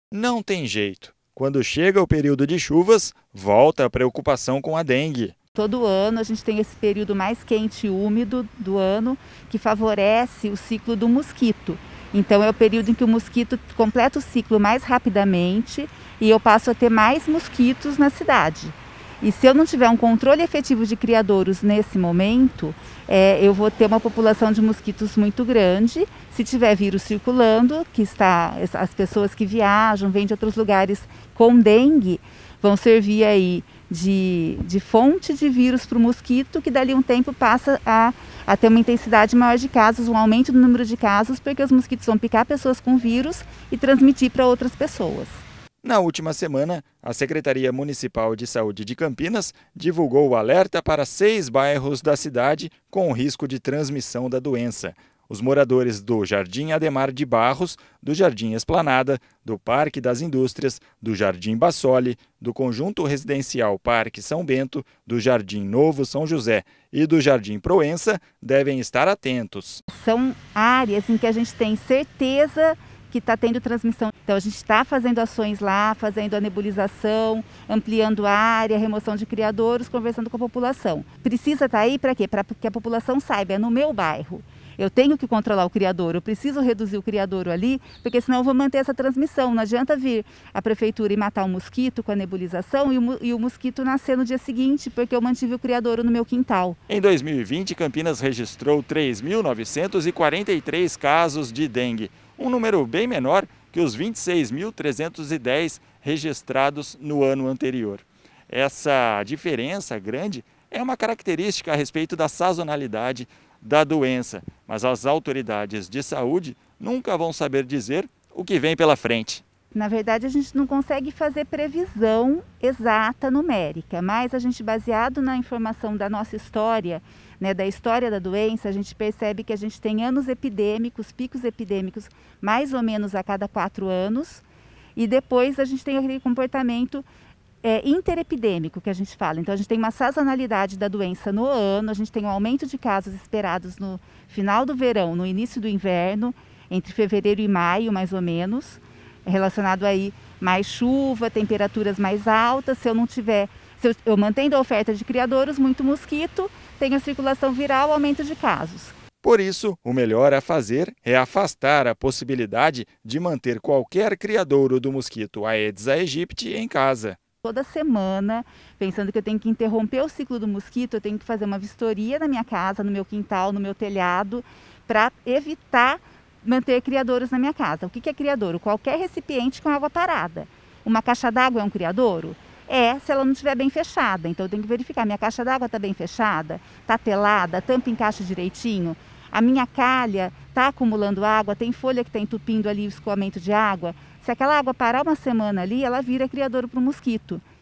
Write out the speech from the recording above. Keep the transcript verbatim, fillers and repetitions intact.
Não tem jeito. Quando chega o período de chuvas, volta a preocupação com a dengue. Todo ano a gente tem esse período mais quente e úmido do ano que favorece o ciclo do mosquito. Então é o período em que o mosquito completa o ciclo mais rapidamente e eu passo a ter mais mosquitos na cidade. E se eu não tiver um controle efetivo de criadouros nesse momento, é, eu vou ter uma população de mosquitos muito grande. Se tiver vírus circulando, que está, as pessoas que viajam, vêm de outros lugares com dengue, vão servir aí de, de fonte de vírus para o mosquito, que dali um tempo passa a, a ter uma intensidade maior de casos, um aumento do número de casos, porque os mosquitos vão picar pessoas com vírus e transmitir para outras pessoas. Na última semana, a Secretaria Municipal de Saúde de Campinas divulgou o alerta para seis bairros da cidade com risco de transmissão da doença. Os moradores do Jardim Ademar de Barros, do Jardim Esplanada, do Parque das Indústrias, do Jardim Bassoli, do Conjunto Residencial Parque São Bento, do Jardim Novo São José e do Jardim Proença devem estar atentos. São áreas em que a gente tem certeza que está tendo transmissão. Então a gente está fazendo ações lá, fazendo a nebulização, ampliando a área, remoção de criadouros, conversando com a população. Precisa estar aí para quê? Para que a população saiba, é no meu bairro. Eu tenho que controlar o criadouro, eu preciso reduzir o criadouro ali, porque senão eu vou manter essa transmissão. Não adianta vir a prefeitura e matar o mosquito com a nebulização e o, e o mosquito nascer no dia seguinte, porque eu mantive o criadouro no meu quintal. Em dois mil e vinte, Campinas registrou três mil novecentos e quarenta e três casos de dengue, um número bem menor que os vinte e seis mil trezentos e dez registrados no ano anterior. Essa diferença grande é uma característica a respeito da sazonalidade da doença, mas as autoridades de saúde nunca vão saber dizer o que vem pela frente. Na verdade, a gente não consegue fazer previsão exata numérica, mas a gente, baseado na informação da nossa história, né, da história da doença, a gente percebe que a gente tem anos epidêmicos, picos epidêmicos, mais ou menos a cada quatro anos, e depois a gente tem aquele comportamento é, interepidêmico que a gente fala. Então a gente tem uma sazonalidade da doença no ano, a gente tem um aumento de casos esperados no final do verão, no início do inverno, entre fevereiro e maio, mais ou menos, relacionado aí mais chuva, temperaturas mais altas. Se eu não tiver, se eu, eu mantendo a oferta de criadouros, muito mosquito, tenho a circulação viral, aumento de casos. Por isso, o melhor a fazer é afastar a possibilidade de manter qualquer criadouro do mosquito Aedes aegypti em casa. Toda semana, pensando que eu tenho que interromper o ciclo do mosquito, eu tenho que fazer uma vistoria na minha casa, no meu quintal, no meu telhado, para evitar manter criadouros na minha casa. O que é criadouro? Qualquer recipiente com água parada. Uma caixa d'água é um criadouro? É, se ela não estiver bem fechada. Então eu tenho que verificar, minha caixa d'água está bem fechada? Está telada? A tampa encaixa direitinho? A minha calha está acumulando água? Tem folha que está entupindo ali o escoamento de água? Se aquela água parar uma semana ali, ela vira criadouro para o mosquito.